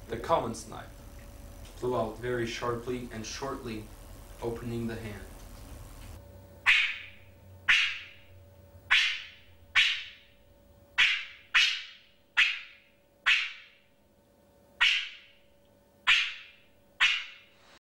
The common snipe flew out very sharply and shortly, opening the hand.